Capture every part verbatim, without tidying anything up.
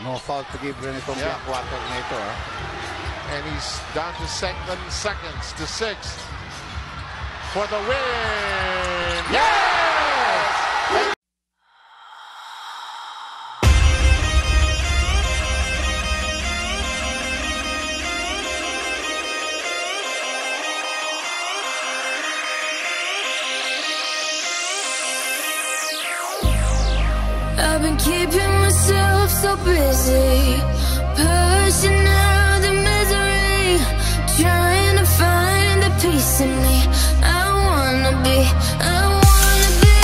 No foul to give rin itong Yeah. quarter na ito. Ah. And he's down to seven seconds to six for the win. Yes! I've been keeping myself so busy, pushing out the misery, trying to find the peace in me. I wanna be, I wanna be,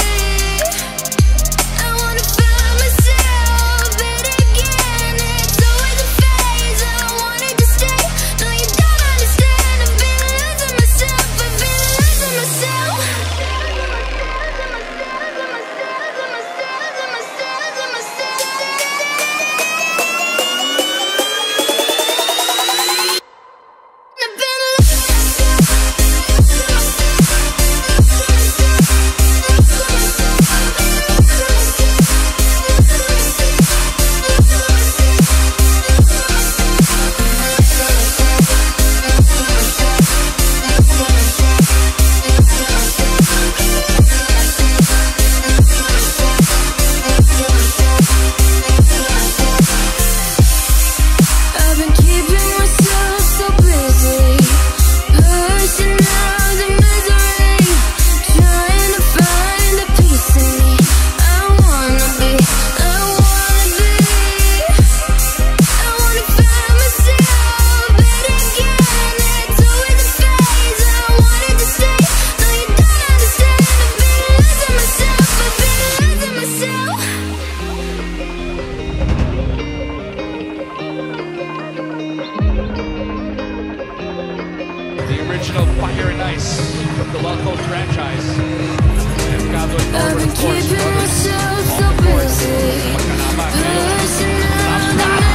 I wanna find myself, but again it's always a phase. I wanted to stay, no you don't understand. I've been losing myself, I've been losing myself. The original Fire and Ice from the Wild Coast franchise. And Cowboy forward, of course, brothers on the court. Magkanaman ngayon.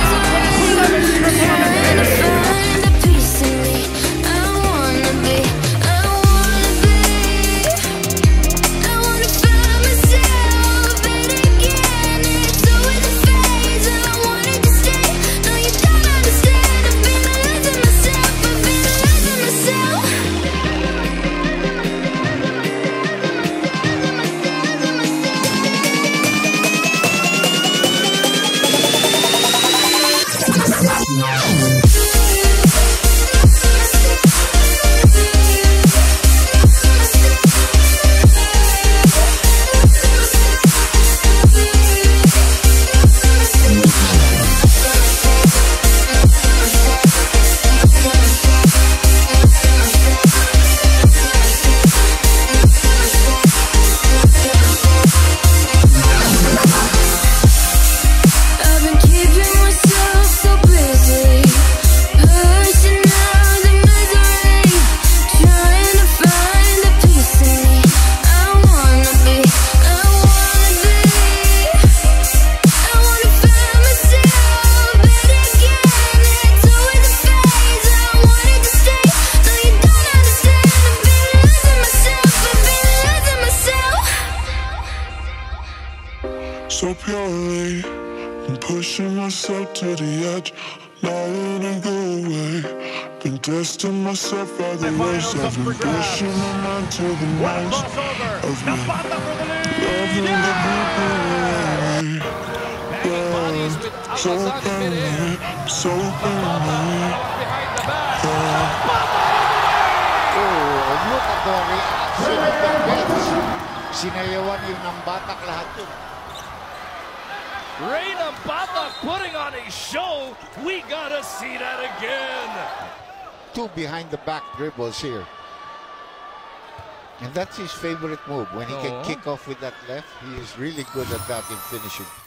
So purely, I'm pushing myself to the edge, not letting go away. Been testing myself by the ways I've been pushing my mind to the max. I've been loving the people away. Yeah, so paranoid, so paranoid. Yeah. Oh, look at the reaction of the bench. Sinayawan yung ng Batak lahat yun. Reyna Batak putting on a show. We gotta see that again. Two behind the back dribbles here. And that's his favorite move. When he can Oh. kick off with that left, he is really good at that in finishing.